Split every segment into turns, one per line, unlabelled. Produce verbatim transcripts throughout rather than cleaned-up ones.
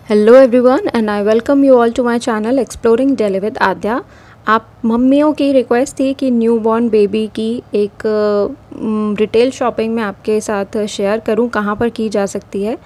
Hello everyone and I welcome you all to my channel exploring daily with Aadya. आप मम्मियों की request थी कि न्यूबॉर्न बेबी की एक रिटेल शॉपिंग में आपके साथ शेयर करूं, कहां पर की जा सकती है।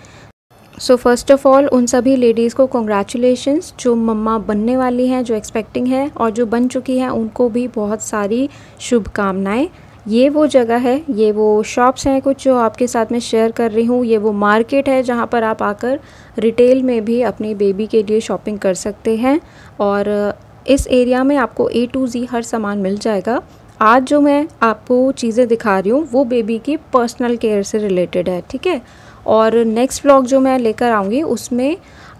सो फर्स्ट ऑफ़ ऑल उन सभी लेडीज़ को कॉन्ग्रेचुलेशंस जो मम्मा बनने वाली हैं, जो एक्सपेक्टिंग है और जो बन चुकी हैं, उनको भी बहुत सारी शुभकामनाएँ। ये वो जगह है, ये वो शॉप्स हैं कुछ जो आपके साथ में शेयर कर रही हूँ। ये वो मार्केट है जहाँ पर आप आकर रिटेल में भी अपनी बेबी के लिए शॉपिंग कर सकते हैं और इस एरिया में आपको ए टू ज़ी हर सामान मिल जाएगा। आज जो मैं आपको चीज़ें दिखा रही हूँ वो बेबी की पर्सनल केयर से रिलेटेड है, ठीक है। और नेक्स्ट व्लॉग जो मैं लेकर आऊँगी उसमें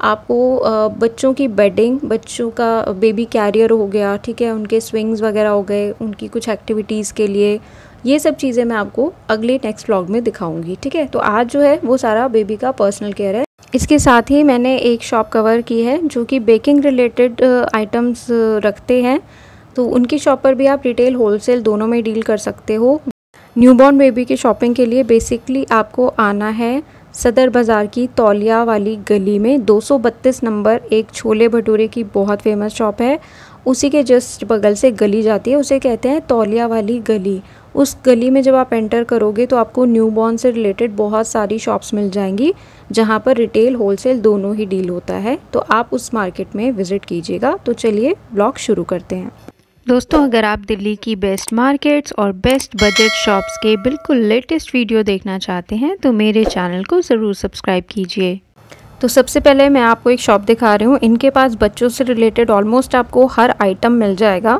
आपको बच्चों की बेडिंग, बच्चों का बेबी कैरियर हो गया, ठीक है, उनके स्विंग्स वगैरह हो गए, उनकी कुछ एक्टिविटीज़ के लिए, ये सब चीज़ें मैं आपको अगले नेक्स्ट व्लॉग में दिखाऊंगी, ठीक है। तो आज जो है वो सारा बेबी का पर्सनल केयर है। इसके साथ ही मैंने एक शॉप कवर की है जो कि बेकिंग रिलेटेड आइटम्स रखते हैं, तो उनकी शॉप पर भी आप रिटेल होलसेल दोनों में डील कर सकते हो। न्यूबॉर्न बेबी की शॉपिंग के लिए बेसिकली आपको आना है सदर बाज़ार की तौलिया वाली गली में दो सौ बत्तीस नंबर, एक छोले भटूरे की बहुत फेमस शॉप है, उसी के जस्ट बगल से गली जाती है, उसे कहते हैं तौलिया वाली गली। उस गली में जब आप एंटर करोगे तो आपको न्यूबॉर्न से रिलेटेड बहुत सारी शॉप्स मिल जाएंगी जहां पर रिटेल होलसेल दोनों ही डील होता है, तो आप उस मार्केट में विज़िट कीजिएगा। तो चलिए ब्लॉग शुरू करते हैं। दोस्तों, अगर आप दिल्ली की बेस्ट मार्केट्स और बेस्ट बजट शॉप्स के बिल्कुल लेटेस्ट वीडियो देखना चाहते हैं तो मेरे चैनल को ज़रूर सब्सक्राइब कीजिए। तो सबसे पहले मैं आपको एक शॉप दिखा रही हूँ। इनके पास बच्चों से रिलेटेड ऑलमोस्ट आपको हर आइटम मिल जाएगा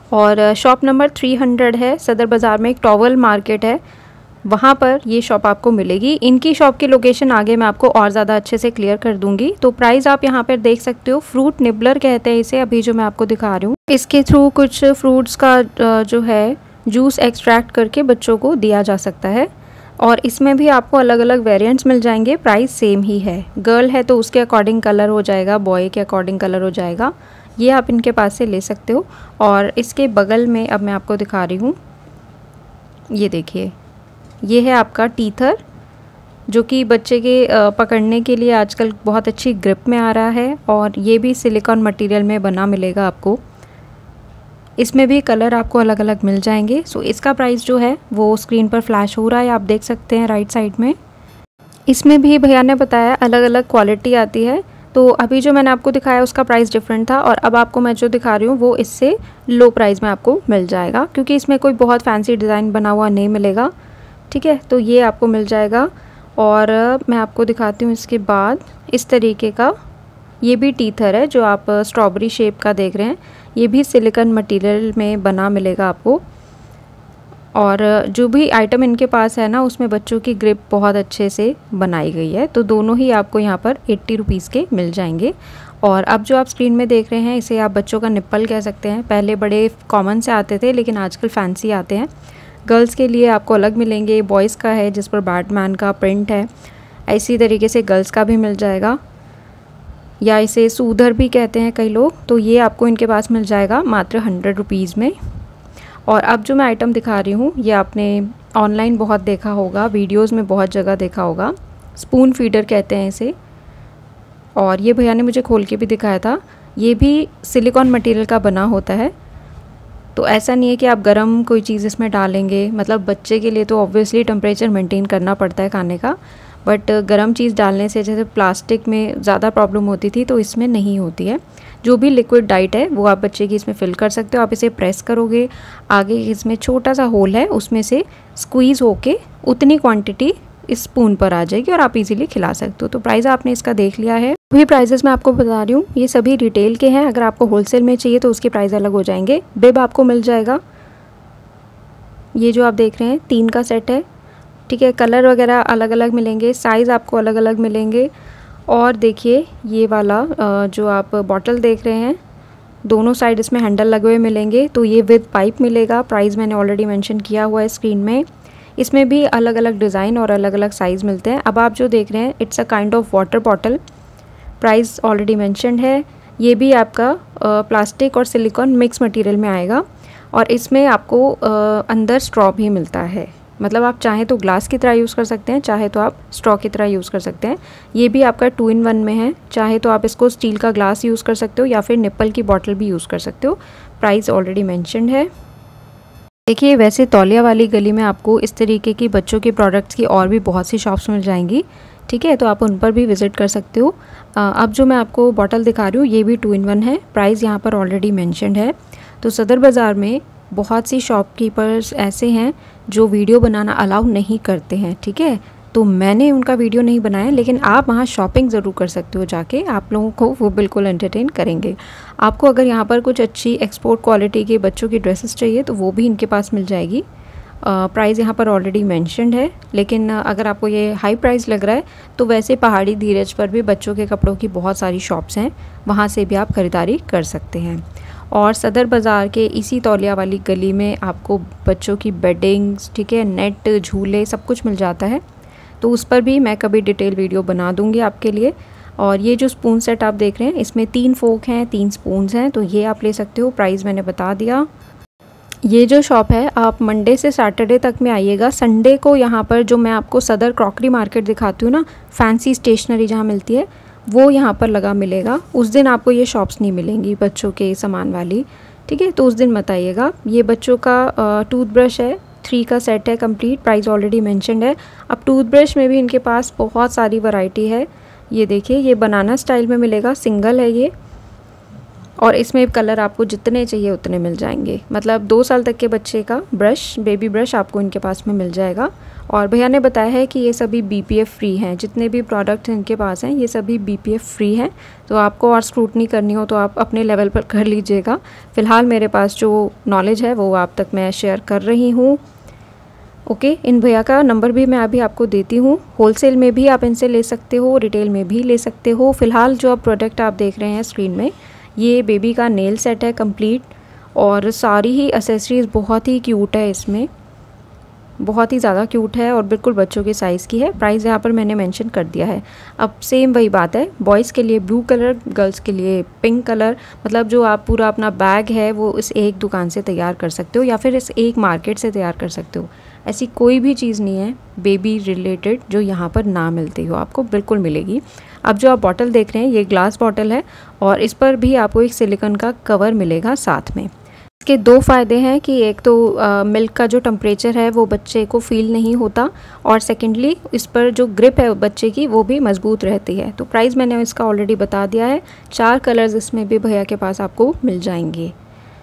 और शॉप नंबर तीन सौ है। सदर बाज़ार में एक टॉवल मार्केट है, वहाँ पर ये शॉप आपको मिलेगी। इनकी शॉप की लोकेशन आगे मैं आपको और ज़्यादा अच्छे से क्लियर कर दूंगी। तो प्राइस आप यहाँ पर देख सकते हो, फ्रूट निबलर कहते हैं इसे, अभी जो मैं आपको दिखा रही हूँ। इसके थ्रू कुछ फ्रूट्स का जो है जूस एक्सट्रैक्ट करके बच्चों को दिया जा सकता है और इसमें भी आपको अलग अलग वेरिएंट्स मिल जाएंगे। प्राइस सेम ही है, गर्ल है तो उसके अकॉर्डिंग कलर हो जाएगा, बॉय के अकॉर्डिंग कलर हो जाएगा। ये आप इनके पास से ले सकते हो। और इसके बगल में अब मैं आपको दिखा रही हूँ, ये देखिए, ये है आपका टीथर जो कि बच्चे के पकड़ने के लिए आजकल बहुत अच्छी ग्रिप में आ रहा है और ये भी सिलिकॉन मटेरियल में बना मिलेगा आपको। इसमें भी कलर आपको अलग अलग मिल जाएंगे। सो इसका प्राइस जो है वो स्क्रीन पर फ्लैश हो रहा है, आप देख सकते हैं राइट साइड में। इसमें भी भैया ने बताया अलग अलग क्वालिटी आती है, तो अभी जो मैंने आपको दिखाया उसका प्राइस डिफरेंट था और अब आपको मैं जो दिखा रही हूँ वो इससे लो प्राइस में आपको मिल जाएगा, क्योंकि इसमें कोई बहुत फैंसी डिज़ाइन बना हुआ नहीं मिलेगा, ठीक है। तो ये आपको मिल जाएगा। और मैं आपको दिखाती हूँ इसके बाद इस तरीके का, ये भी टीथर है जो आप स्ट्रॉबेरी शेप का देख रहे हैं, ये भी सिलिकॉन मटेरियल में बना मिलेगा आपको। और जो भी आइटम इनके पास है ना, उसमें बच्चों की ग्रिप बहुत अच्छे से बनाई गई है, तो दोनों ही आपको यहाँ पर अस्सी रुपीज़ के मिल जाएंगे। और अब जो आप स्क्रीन में देख रहे हैं इसे आप बच्चों का निप्पल कह सकते हैं। पहले बड़े कॉमन से आते थे लेकिन आजकल फैंसी आते हैं। गर्ल्स के लिए आपको अलग मिलेंगे, बॉयज़ का है जिस पर बैटमैन का प्रिंट है, इसी तरीके से गर्ल्स का भी मिल जाएगा, या इसे सूधर भी कहते हैं कई लोग। तो ये आपको इनके पास मिल जाएगा मात्र हंड्रेड रुपीज़ में। और अब जो मैं आइटम दिखा रही हूँ ये आपने ऑनलाइन बहुत देखा होगा, वीडियोस में बहुत जगह देखा होगा, स्पून फीडर कहते हैं इसे। और ये भैया ने मुझे खोल के भी दिखाया था, ये भी सिलिकॉन मटेरियल का बना होता है। तो ऐसा नहीं है कि आप गरम कोई चीज़ इसमें डालेंगे, मतलब बच्चे के लिए तो ऑब्वियसली टेम्परेचर मेंटेन करना पड़ता है खाने का, बट गरम चीज़ डालने से जैसे प्लास्टिक में ज़्यादा प्रॉब्लम होती थी तो इसमें नहीं होती है। जो भी लिक्विड डाइट है वो आप बच्चे की इसमें फिल कर सकते हो। आप इसे प्रेस करोगे, आगे इसमें छोटा सा होल है, उसमें से स्क्वीज़ होके उतनी क्वांटिटी इस स्पून पर आ जाएगी और आप इजीली खिला सकते हो। तो प्राइस आपने इसका देख लिया है। वही प्राइसेस मैं आपको बता रही हूँ, ये सभी रिटेल के हैं। अगर आपको होलसेल में चाहिए तो उसके प्राइस अलग हो जाएंगे। बिब आपको मिल जाएगा, ये जो आप देख रहे हैं तीन का सेट है, ठीक है। कलर वगैरह अलग अलग मिलेंगे, साइज़ आपको अलग अलग मिलेंगे। और देखिए ये वाला जो आप बॉटल देख रहे हैं, दोनों साइड इसमें हैंडल लगे हुए मिलेंगे, तो ये विद पाइप मिलेगा। प्राइस मैंने ऑलरेडी मेंशन किया हुआ है स्क्रीन में। इसमें भी अलग अलग डिज़ाइन और अलग अलग साइज़ मिलते हैं। अब आप जो देख रहे हैं it's a kind of water bottle, price already mentioned है। ये भी आपका प्लास्टिक और सिलिकॉन मिक्स मटेरियल में आएगा और इसमें आपको आ, अंदर स्ट्रॉ भी मिलता है, मतलब आप चाहें तो ग्लास की तरह यूज़ कर सकते हैं, चाहे तो आप स्ट्रॉ की तरह यूज़ कर सकते हैं। ये भी आपका टू इन वन में है, चाहे तो आप इसको स्टील का ग्लास यूज़ कर सकते हो या फिर निप्पल की बॉटल भी यूज़ कर सकते हो। प्राइस ऑलरेडी मेंशन्ड है। देखिए, वैसे तौलिया वाली गली में आपको इस तरीके की बच्चों के प्रोडक्ट्स की और भी बहुत सी शॉप्स मिल जाएंगी, ठीक है, तो आप उन पर भी विज़िट कर सकते हो। अब जो मैं आपको बॉटल दिखा रही हूँ ये भी टू इन वन है। प्राइस यहाँ पर ऑलरेडी मेंशन्ड है। तो सदर बाज़ार में बहुत सी शॉपकीपर्स ऐसे हैं जो वीडियो बनाना अलाउ नहीं करते हैं, ठीक है, तो मैंने उनका वीडियो नहीं बनाया, लेकिन आप वहाँ शॉपिंग ज़रूर कर सकते हो जाके, आप लोगों को वो बिल्कुल एंटरटेन करेंगे। आपको अगर यहाँ पर कुछ अच्छी एक्सपोर्ट क्वालिटी के बच्चों की ड्रेसेस चाहिए तो वो भी इनके पास मिल जाएगी। प्राइस यहाँ पर ऑलरेडी मेंशन्ड है, लेकिन अगर आपको ये हाई प्राइस लग रहा है तो वैसे पहाड़ी धीरज पर भी बच्चों के कपड़ों की बहुत सारी शॉप्स हैं, वहाँ से भी आप ख़रीदारी कर सकते हैं। और सदर बाज़ार के इसी तौलिया वाली गली में आपको बच्चों की बेडिंग्स, ठीक है, नेट, झूले, सब कुछ मिल जाता है, तो उस पर भी मैं कभी डिटेल वीडियो बना दूंगी आपके लिए। और ये जो स्पून सेट आप देख रहे हैं इसमें तीन फोक हैं, तीन स्पून्स हैं, तो ये आप ले सकते हो। प्राइस मैंने बता दिया। ये जो शॉप है आप मंडे से सैटरडे तक में आइएगा। संडे को यहाँ पर जो मैं आपको सदर क्रॉकरी मार्केट दिखाती हूँ ना, फैंसी स्टेशनरी जहाँ मिलती है, वो यहाँ पर लगा मिलेगा। उस दिन आपको ये शॉप्स नहीं मिलेंगी बच्चों के सामान वाली, ठीक है, तो उस दिन मत आइएगा। ये बच्चों का टूथब्रश है, थ्री का सेट है कंप्लीट। प्राइस ऑलरेडी मेंशन्ड है। अब टूथब्रश में भी इनके पास बहुत सारी वैरायटी है। ये देखिए, ये बनाना स्टाइल में मिलेगा, सिंगल है ये, और इसमें कलर आपको जितने चाहिए उतने मिल जाएंगे। मतलब दो साल तक के बच्चे का ब्रश, बेबी ब्रश आपको इनके पास में मिल जाएगा। और भैया ने बताया है कि ये सभी बी पी एफ फ्री हैं, जितने भी प्रोडक्ट इनके पास हैं ये सभी बी पी एफ फ्री हैं। तो आपको और स्क्रूटनी करनी हो तो आप अपने लेवल पर कर लीजिएगा। फ़िलहाल मेरे पास जो नॉलेज है वो आप तक मैं शेयर कर रही हूँ। ओके, इन भैया का नंबर भी मैं अभी आपको देती हूँ। होलसेल में भी आप इनसे ले सकते हो, रिटेल में भी ले सकते हो। फ़िलहाल जो आप प्रोडक्ट आप देख रहे हैं स्क्रीन में, ये बेबी का नेल सेट है कंप्लीट, और सारी ही एसेसरीज़ बहुत ही क्यूट है, इसमें बहुत ही ज़्यादा क्यूट है और बिल्कुल बच्चों के साइज़ की है। प्राइस यहाँ पर मैंने मेंशन कर दिया है। अब सेम वही बात है, बॉयज़ के लिए ब्लू कलर, गर्ल्स के लिए पिंक कलर। मतलब जो आप पूरा अपना बैग है वो इस एक दुकान से तैयार कर सकते हो या फिर इस एक मार्केट से तैयार कर सकते हो। ऐसी कोई भी चीज़ नहीं है बेबी रिलेटेड जो यहाँ पर ना मिलती हो, आपको बिल्कुल मिलेगी। अब जो आप बॉटल देख रहे हैं ये ग्लास बॉटल है और इस पर भी आपको एक सिलिकॉन का कवर मिलेगा साथ में। इसके दो फ़ायदे हैं कि एक तो आ, मिल्क का जो टेम्परेचर है वो बच्चे को फ़ील नहीं होता, और सेकेंडली इस पर जो ग्रिप है बच्चे की वो भी मज़बूत रहती है। तो प्राइस मैंने इसका ऑलरेडी बता दिया है। चार कलर्स इसमें भी भैया के पास आपको मिल जाएंगे।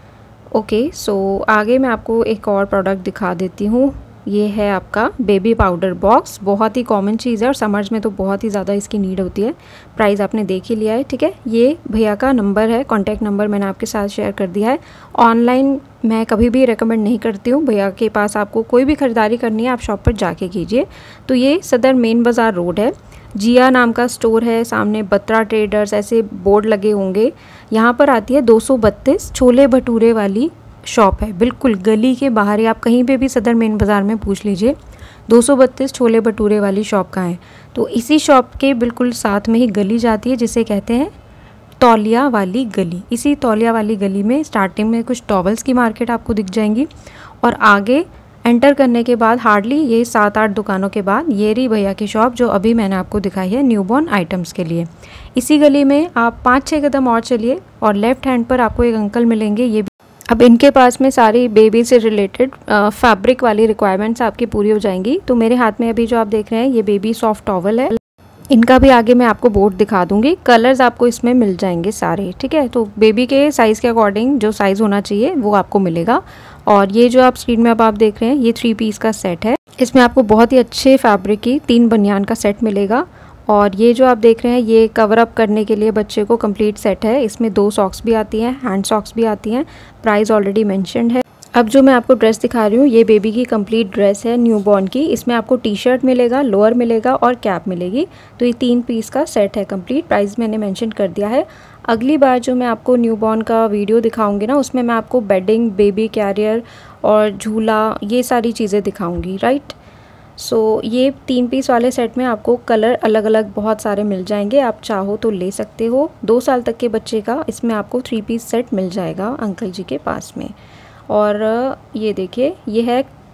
ओके, सो आगे मैं आपको एक और प्रोडक्ट दिखा देती हूँ। ये है आपका बेबी पाउडर बॉक्स, बहुत ही कॉमन चीज़ है और समर्स में तो बहुत ही ज़्यादा इसकी नीड होती है। प्राइस आपने देख ही लिया है, ठीक है। ये भैया का नंबर है, कॉन्टैक्ट नंबर मैंने आपके साथ शेयर कर दिया है। ऑनलाइन मैं कभी भी रेकमेंड नहीं करती हूँ। भैया के पास आपको कोई भी ख़रीदारी करनी है आप शॉप पर जाके कीजिए। तो ये सदर मेन बाज़ार रोड है, जिया नाम का स्टोर है, सामने बत्रा ट्रेडर्स ऐसे बोर्ड लगे होंगे। यहाँ पर आती है दो सौ बत्तीस, छोले भटूरे वाली शॉप है, बिल्कुल गली के बाहर ही। आप कहीं पे भी सदर मेन बाज़ार में पूछ लीजिए दो सौ बत्तीस छोले भटूरे वाली शॉप कहाँ है। तो इसी शॉप के बिल्कुल साथ में ही गली जाती है जिसे कहते हैं तौलिया वाली गली। इसी तौलिया वाली गली में स्टार्टिंग में कुछ टॉवल्स की मार्केट आपको दिख जाएंगी, और आगे एंटर करने के बाद हार्डली ये सात आठ दुकानों के बाद ये रही भैया की शॉप जो अभी मैंने आपको दिखाई है न्यूबॉर्न आइटम्स के लिए। इसी गली में आप पाँच छः कदम और चलिए और लेफ़्ट हैंड पर आपको एक अंकल मिलेंगे। ये अब इनके पास में सारी बेबी से रिलेटेड फैब्रिक वाली रिक्वायरमेंट्स आपकी पूरी हो जाएंगी। तो मेरे हाथ में अभी जो आप देख रहे हैं ये बेबी सॉफ्ट टॉवल है। इनका भी आगे मैं आपको बोर्ड दिखा दूंगी, कलर्स आपको इसमें मिल जाएंगे सारे, ठीक है। तो बेबी के साइज़ के अकॉर्डिंग जो साइज़ होना चाहिए वो आपको मिलेगा। और ये जो आप स्क्रीन में अब आप देख रहे हैं ये थ्री पीस का सेट है। इसमें आपको बहुत ही अच्छे फैब्रिक की तीन बनियान का सेट मिलेगा। और ये जो आप देख रहे हैं ये कवर अप करने के लिए बच्चे को कंप्लीट सेट है। इसमें दो सॉक्स भी आती हैं, हैंड सॉक्स भी आती हैं। प्राइस ऑलरेडी मेंशन्ड है। अब जो मैं आपको ड्रेस दिखा रही हूँ ये बेबी की कंप्लीट ड्रेस है न्यूबॉर्न की। इसमें आपको टी शर्ट मिलेगा, लोअर मिलेगा और कैप मिलेगी। तो ये तीन पीस का सेट है कंप्लीट। प्राइस मैंने मेंशन कर दिया है। अगली बार जो मैं आपको न्यूबॉर्न का वीडियो दिखाऊंगी ना उसमें मैं आपको बेडिंग, बेबी कैरियर और झूला ये सारी चीज़ें दिखाऊंगी, राइट। सो so, ये तीन पीस वाले सेट में आपको कलर अलग अलग बहुत सारे मिल जाएंगे, आप चाहो तो ले सकते हो। दो साल तक के बच्चे का इसमें आपको थ्री पीस सेट मिल जाएगा अंकल जी के पास में। और ये देखिए ये है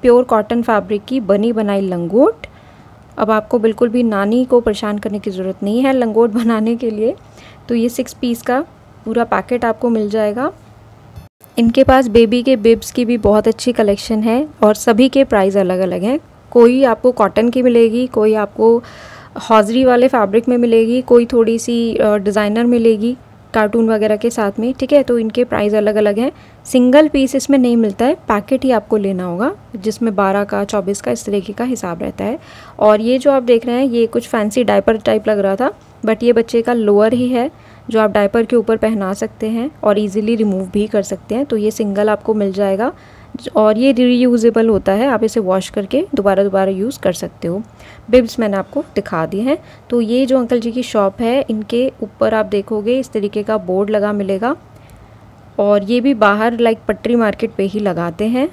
प्योर कॉटन फैब्रिक की बनी बनाई लंगोट। अब आपको बिल्कुल भी नानी को परेशान करने की ज़रूरत नहीं है लंगोट बनाने के लिए। तो ये सिक्स पीस का पूरा पैकेट आपको मिल जाएगा। इनके पास बेबी के बिब्स की भी बहुत अच्छी कलेक्शन है और सभी के प्राइस अलग अलग हैं। कोई आपको कॉटन की मिलेगी, कोई आपको हॉजरी वाले फैब्रिक में मिलेगी, कोई थोड़ी सी डिज़ाइनर मिलेगी कार्टून वगैरह के साथ में, ठीक है। तो इनके प्राइस अलग अलग हैं। सिंगल पीस इसमें नहीं मिलता है, पैकेट ही आपको लेना होगा जिसमें बारह का चौबीस का इस तरीके का हिसाब रहता है। और ये जो आप देख रहे हैं ये कुछ फैंसी डायपर टाइप लग रहा था, बट ये बच्चे का लोअर ही है जो आप डायपर के ऊपर पहना सकते हैं और इजीली रिमूव भी कर सकते हैं। तो ये सिंगल आपको मिल जाएगा और ये रीयूजेबल होता है, आप इसे वॉश करके दोबारा दोबारा यूज़ कर सकते हो। बिब्स मैंने आपको दिखा दिए हैं। तो ये जो अंकल जी की शॉप है इनके ऊपर आप देखोगे इस तरीके का बोर्ड लगा मिलेगा और ये भी बाहर लाइक पटरी मार्केट पे ही लगाते हैं।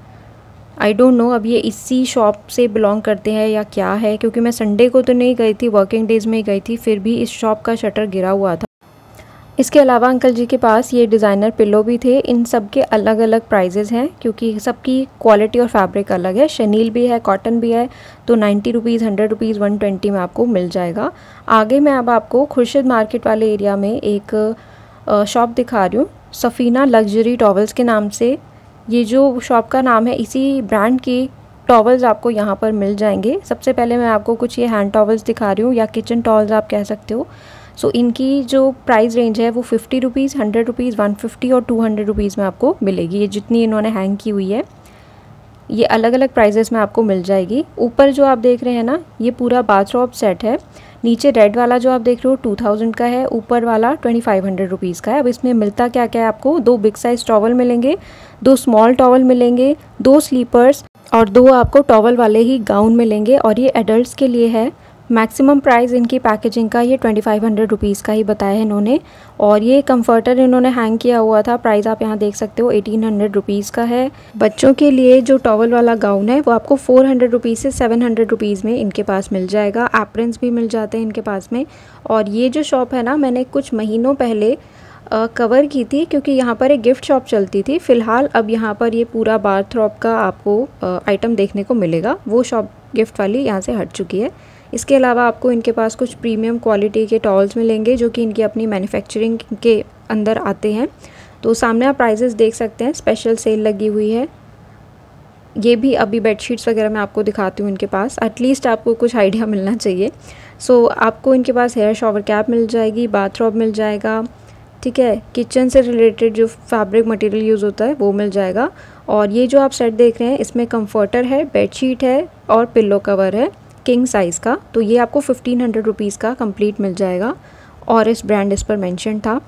आई डोंट नो अब ये इसी शॉप से बिलोंग करते हैं या क्या है, क्योंकि मैं संडे को तो नहीं गई थी, वर्किंग डेज़ में ही गई थी, फिर भी इस शॉप का शटर गिरा हुआ था। इसके अलावा अंकल जी के पास ये डिज़ाइनर पिलो भी थे। इन सब के अलग अलग प्राइजेज़ हैं क्योंकि सबकी क्वालिटी और फैब्रिक अलग है। शनील भी है, कॉटन भी है, तो ninety rupees, hundred rupees, one twenty में आपको मिल जाएगा। आगे मैं अब आपको खुर्शीद मार्केट वाले एरिया में एक शॉप दिखा रही हूँ, सफ़ीना लग्जरी टॉवल्स के नाम से। ये जो शॉप का नाम है, इसी ब्रांड की टॉवल्स आपको यहाँ पर मिल जाएंगे। सबसे पहले मैं आपको कुछ ये हैंड टॉवल्स दिखा रही हूँ या किचन टॉवल्स आप कह सकते हो। सो so, इनकी जो प्राइस रेंज है वो fifty rupees, hundred rupees, one fifty और टू हंड्रेड रुपीज़ में आपको मिलेगी। ये जितनी इन्होंने हैंग की हुई है ये अलग अलग प्राइजेस में आपको मिल जाएगी। ऊपर जो आप देख रहे हैं ना ये पूरा बाथरोब सेट है। नीचे रेड वाला जो आप देख रहे हो टू थाउजेंड का है, ऊपर वाला ट्वेंटी फाइव हंड्रेड रुपीज़ का है। अब इसमें मिलता क्या क्या है आपको, दो बिग साइज़ टॉवल मिलेंगे, दो स्मॉल टॉवल मिलेंगे, दो स्लीपर्स और दो आपको टॉवल वाले ही गाउन मिलेंगे और ये एडल्ट्स के लिए है। मैक्सिमम प्राइस इनकी पैकेजिंग का ये ट्वेंटी फाइव हंड्रेड रुपीज़ का ही बताया है इन्होंने। और ये कंफर्टर इन्होंने हैंग किया हुआ था, प्राइस आप यहाँ देख सकते हो एटीन हंड्रेड रुपीज़ का है। बच्चों के लिए जो टॉवल वाला गाउन है वो आपको फोर हंड्रेड रुपीज़ से सेवन हंड्रेड रुपीज़ में इनके पास मिल जाएगा। एप्रन्स भी मिल जाते हैं इनके पास में। और ये जो शॉप है ना मैंने कुछ महीनों पहले आ, कवर की थी क्योंकि यहाँ पर एक गिफ्ट शॉप चलती थी। फ़िलहाल अब यहाँ पर ये पूरा बाथरोब का आपको आ, आइटम देखने को मिलेगा। वो शॉप गिफ्ट वाली यहाँ से हट चुकी है। इसके अलावा आपको इनके पास कुछ प्रीमियम क्वालिटी के टॉवल्स मिलेंगे जो कि इनकी अपनी मैन्युफैक्चरिंग के अंदर आते हैं। तो सामने आप प्राइजेस देख सकते हैं, स्पेशल सेल लगी हुई है। ये भी अभी बेडशीट्स वगैरह मैं आपको दिखाती हूँ इनके पास, एटलीस्ट आपको कुछ आइडिया मिलना चाहिए। सो so, आपको इनके पास हेयर शॉवर कैप मिल जाएगी, बाथरोब मिल जाएगा, ठीक है। किचन से रिलेटेड जो फैब्रिक मटेरियल यूज़ होता है वो मिल जाएगा। और ये जो आप सेट देख रहे हैं इसमें कंफर्टर है, बेडशीट है और पिल्लो कवर है किंग साइज़ का। तो ये आपको फिफ्टीन हंड्रेड रुपीज़ का कंप्लीट मिल जाएगा और इस ब्रांड इस पर मेंशन था।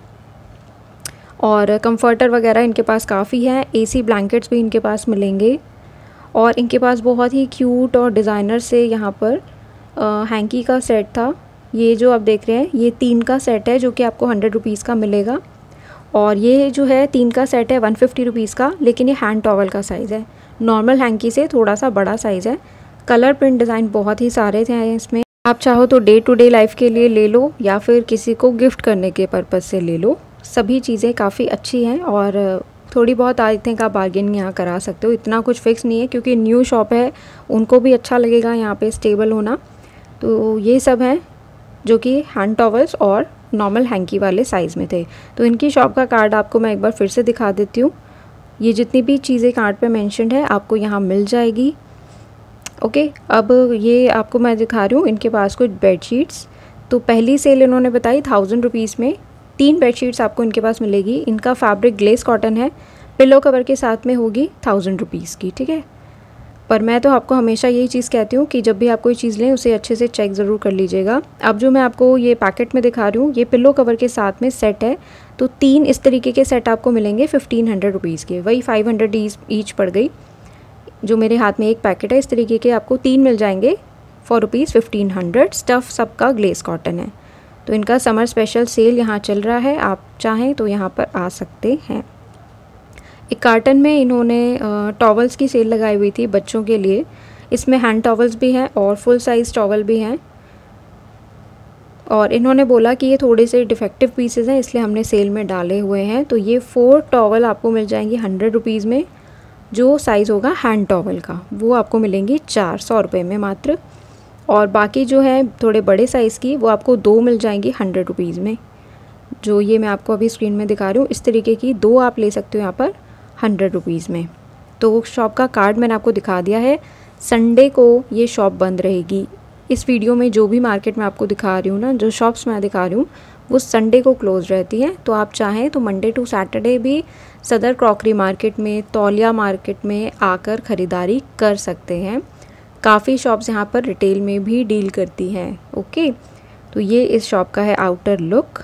और कंफर्टर वगैरह इनके पास काफ़ी है, एसी ब्लैंकेट्स भी इनके पास मिलेंगे। और इनके पास बहुत ही क्यूट और डिज़ाइनर से यहाँ पर हैंकी का सेट था। ये जो आप देख रहे हैं ये तीन का सेट है जो कि आपको हंड्रेड रुपीज़ का मिलेगा। और ये जो है तीन का सेट है वन फिफ्टी रुपीज़ का, लेकिन ये हैंड टॉवल का साइज़ है, नॉर्मल हैंकी से थोड़ा सा बड़ा साइज़ है। कलर प्रिंट डिज़ाइन बहुत ही सारे थे इसमें। आप चाहो तो डे टू डे लाइफ के लिए ले लो या फिर किसी को गिफ्ट करने के पर्पज़ से ले लो। सभी चीज़ें काफ़ी अच्छी हैं और थोड़ी बहुत आई थिंक आप बार्गेनिंग यहाँ करा सकते हो। इतना कुछ फिक्स नहीं है क्योंकि न्यू शॉप है, उनको भी अच्छा लगेगा यहाँ पे स्टेबल होना। तो ये सब हैं जो कि हैंड टॉवल्स और नॉर्मल हैंकी वाले साइज़ में थे। तो इनकी शॉप का कार्ड आपको मैं एक बार फिर से दिखा देती हूँ। ये जितनी भी चीज़ें कार्ड पे मेंशन्ड है आपको यहाँ मिल जाएगी। ओके okay, अब ये आपको मैं दिखा रही हूँ इनके पास कुछ बेडशीट्स। तो पहली सेल इन्होंने बताई थाउजेंड रुपीज़ में तीन बेडशीट्स आपको इनके पास मिलेगी। इनका फैब्रिक ग्लेस कॉटन है, पिलो कवर के साथ में होगी थाउजेंड रुपीज़ की, ठीक है। पर मैं तो आपको हमेशा यही चीज़ कहती हूँ कि जब भी आप कोई चीज़ लें उसे अच्छे से चेक ज़रूर कर लीजिएगा। अब जो मैं आपको ये पैकेट में दिखा रही हूँ ये पिलो कवर के साथ में सेट है। तो तीन इस तरीके के सेट आपको मिलेंगे फिफ्टीन हंड्रेड रुपीज़ के, वही फाइव हंड्रेड ईच पड़ गई। जो मेरे हाथ में एक पैकेट है इस तरीके के आपको तीन मिल जाएंगे for rupees fifteen hundred. Stuff सबका ग्लेस कॉटन है। तो इनका समर स्पेशल सेल यहाँ चल रहा है, आप चाहें तो यहाँ पर आ सकते हैं। एक कार्टन में इन्होंने टॉवल्स की सेल लगाई हुई थी बच्चों के लिए। इसमें हैंड टॉवल्स भी हैं और फुल साइज़ टॉवल भी हैं। और इन्होंने बोला कि ये थोड़े से डिफेक्टिव पीसेस हैं इसलिए हमने सेल में डाले हुए हैं। तो ये फोर टॉवल आपको मिल जाएंगे हंड्रेड रुपीज़ में जो साइज़ होगा हैंड टॉवल का, वो आपको मिलेंगी चार सौ रुपये में मात्र। और बाकी जो है थोड़े बड़े साइज़ की वो आपको दो मिल जाएंगी हंड्रेड रुपीज़ में। जो ये मैं आपको अभी स्क्रीन में दिखा रही हूँ, इस तरीके की दो आप ले सकते हो यहाँ पर हंड्रेड रुपीज़ में। तो शॉप का कार्ड मैंने आपको दिखा दिया है। संडे को ये शॉप बंद रहेगी। इस वीडियो में जो भी मार्केट में आपको दिखा रही हूँ ना, जो शॉप्स मैं दिखा रही हूँ, वो संडे को क्लोज़ रहती हैं। तो आप चाहें तो मंडे टू सैटरडे भी सदर क्रॉकरी मार्केट में, तौलिया मार्केट में आकर ख़रीदारी कर सकते हैं। काफ़ी शॉप्स यहाँ पर रिटेल में भी डील करती हैं। ओके, तो ये इस शॉप का है आउटर लुक।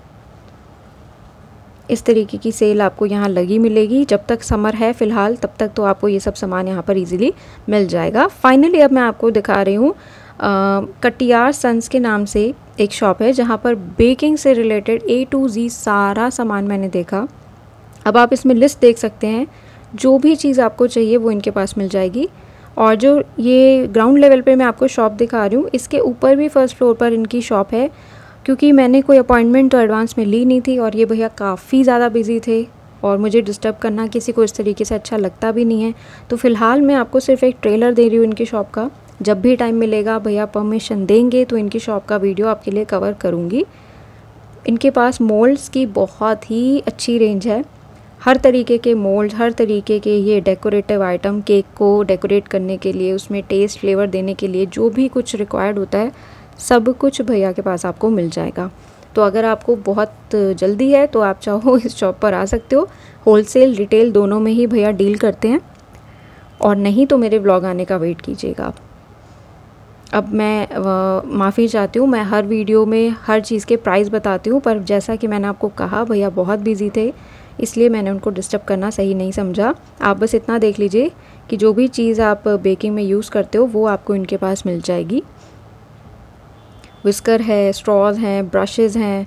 इस तरीके की सेल आपको यहाँ लगी मिलेगी। जब तक समर है फ़िलहाल, तब तक तो आपको ये सब सामान यहाँ पर इजीली मिल जाएगा। फाइनली अब मैं आपको दिखा रही हूँ कटियार सन्स के नाम से एक शॉप है, जहाँ पर बेकिंग से रिलेटेड ए टू जी सारा सामान मैंने देखा। अब आप इसमें लिस्ट देख सकते हैं, जो भी चीज़ आपको चाहिए वो इनके पास मिल जाएगी। और जो ये ग्राउंड लेवल पे मैं आपको शॉप दिखा रही हूँ, इसके ऊपर भी फर्स्ट फ्लोर पर इनकी शॉप है। क्योंकि मैंने कोई अपॉइंटमेंट तो एडवांस में ली नहीं थी और ये भैया काफ़ी ज़्यादा बिजी थे और मुझे डिस्टर्ब करना किसी को इस तरीके से अच्छा लगता भी नहीं है। तो फ़िलहाल मैं आपको सिर्फ एक ट्रेलर दे रही हूँ इनकी शॉप का। जब भी टाइम मिलेगा, भैया परमिशन देंगे तो इनकी शॉप का वीडियो आपके लिए कवर करूँगी। इनके पास मोल्ड्स की बहुत ही अच्छी रेंज है। हर तरीके के मोल्ड, हर तरीके के ये डेकोरेटिव आइटम, केक को डेकोरेट करने के लिए, उसमें टेस्ट फ्लेवर देने के लिए जो भी कुछ रिक्वायर्ड होता है, सब कुछ भैया के पास आपको मिल जाएगा। तो अगर आपको बहुत जल्दी है तो आप चाहो इस शॉप पर आ सकते हो। होलसेल रिटेल दोनों में ही भैया डील करते हैं। और नहीं तो मेरे व्लॉग आने का वेट कीजिएगा आप। अब मैं माफ़ी चाहती हूँ, मैं हर वीडियो में हर चीज़ के प्राइस बताती हूँ, पर जैसा कि मैंने आपको कहा भैया बहुत बिजी थे, इसलिए मैंने उनको डिस्टर्ब करना सही नहीं समझा। आप बस इतना देख लीजिए कि जो भी चीज़ आप बेकिंग में यूज़ करते हो वो आपको इनके पास मिल जाएगी। विस्कर है, स्ट्रॉज हैं, ब्रशेस हैं,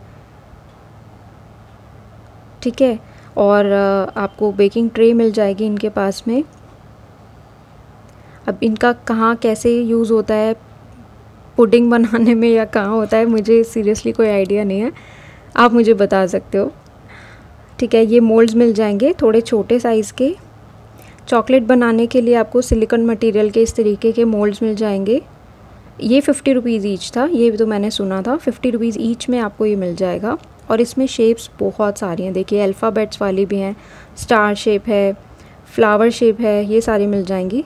ठीक है। और आपको बेकिंग ट्रे मिल जाएगी इनके पास में। अब इनका कहाँ कैसे यूज़ होता है, पुडिंग बनाने में या कहाँ होता है, मुझे सीरियसली कोई आइडिया नहीं है, आप मुझे बता सकते हो, ठीक है। ये मोल्ड्स मिल जाएंगे थोड़े छोटे साइज़ के। चॉकलेट बनाने के लिए आपको सिलिकॉन मटेरियल के इस तरीके के मोल्ड्स मिल जाएंगे। ये फिफ्टी रुपीज़ ईच था, ये तो मैंने सुना था, फिफ्टी रुपीज़ ईच में आपको ये मिल जाएगा। और इसमें शेप्स बहुत सारी हैं, देखिए अल्फ़ाबेट्स वाली भी हैं, स्टार शेप है, फ्लावर शेप है, ये सारी मिल जाएंगी।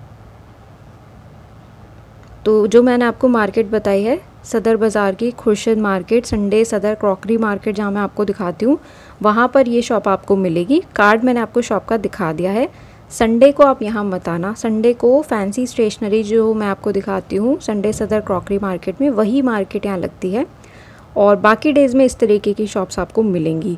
तो जो मैंने आपको मार्केट बताई है सदर बाज़ार की, Khurshid market, Sunday Sadar crockery market, जहाँ मैं आपको दिखाती हूँ, वहाँ पर ये शॉप आपको मिलेगी। कार्ड मैंने आपको शॉप का दिखा दिया है। संडे को आप यहाँ मत आना। संडे को फैंसी स्टेशनरी जो मैं आपको दिखाती हूँ संडे सदर क्रॉकरी मार्केट में, वही मार्केट यहाँ लगती है। और बाकी डेज़ में इस तरीके की शॉप्स आपको मिलेंगी।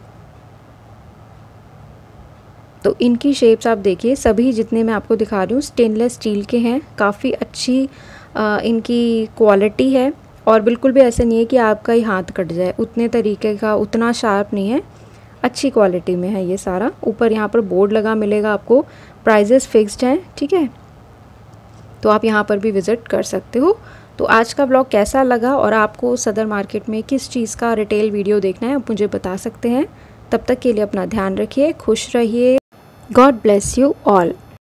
तो इनकी शेप्स आप देखिए, सभी जितने मैं आपको दिखा रही हूँ स्टेनलेस स्टील के हैं। काफ़ी अच्छी आ, इनकी क्वालिटी है और बिल्कुल भी ऐसे नहीं है कि आपका ही हाथ कट जाए, उतने तरीके का, उतना शार्प नहीं है, अच्छी क्वालिटी में है ये सारा। ऊपर यहाँ पर बोर्ड लगा मिलेगा आपको, प्राइजेस फिक्स्ड हैं, ठीक है। तो आप यहाँ पर भी विज़िट कर सकते हो। तो आज का ब्लॉग कैसा लगा और आपको सदर मार्केट में किस चीज़ का रिटेल वीडियो देखना है, आप मुझे बता सकते हैं। तब तक के लिए अपना ध्यान रखिए, खुश रहिए। God bless you all.